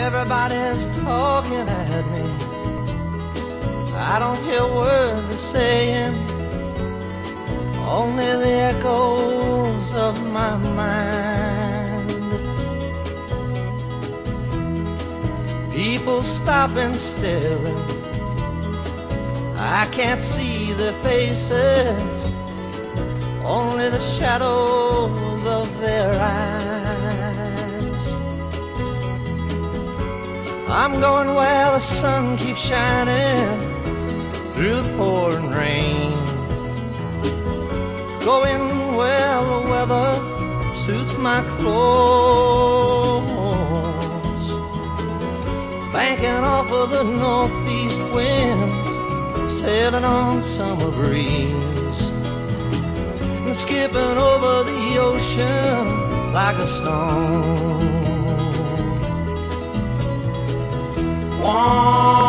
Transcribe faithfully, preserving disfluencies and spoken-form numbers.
Everybody's talking at me. I don't hear words they're saying, only the echoes of my mind. People stopping still, I can't see their faces, only the shadows of their eyes. I'm going where the sun keeps shining through the pouring rain, going where the weather suits my clothes, banking off of the northeast winds, sailing on summer breeze, and skipping over the ocean like a stone. Wah.